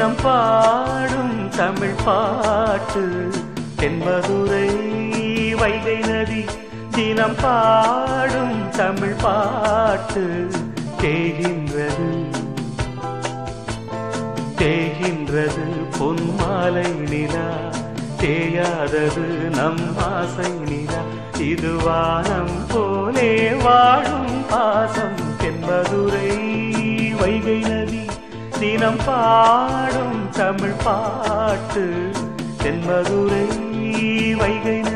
தினம் பாடும் தமிழ் பாட்டு தென்மதுரை வைகை நதி தினம் பாடும் தமிழ் பாட்டு தேகின்றது தேகின்றது பொன்மாலை நிலா தேயாதது நம் ஆசை நிலா இது வானம் போலே வாழும் பாசம் தென்மதுரை வைகை நதி தினம் பாடும் தமிழ் பாட்டு தென்மதுரை வைகை